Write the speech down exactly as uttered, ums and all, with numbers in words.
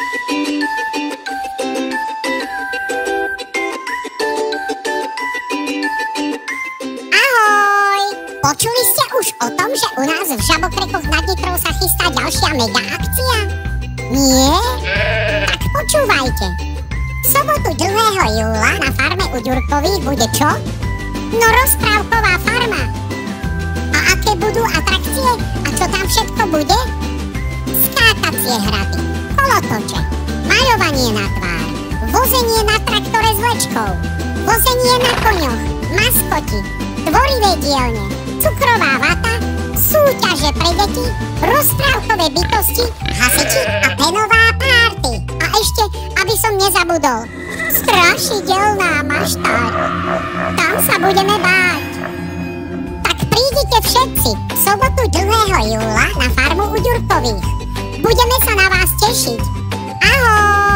Počuli ste už o tom, že u nás v Žabokrekoch nad Nitrou sa chystá ďalšia mega akcia? Nie? Tak počúvajte. V sobotu druhého júla na farme u Ďurkových bude čo? No rozprávková farma. A aké budú atrakcie? A čo tam všetko bude? Skákacie hrady, kolotoče, maľovanie na tvár, vozenie na traktore s vlečkou, vozenie na koňoch, maskoti, tvorivé dielne, cukrová vata, súťaže pre deti, rozprávkové bytosti, hasiči a penová párty. A ešte, aby som nezabudol, strašidelná maštáť. Tam sa budeme báť. Tak prídite všetci v sobotu druhého júla na farmu u Ďurkových. Budeme sa na vás tešiť. Ahoj!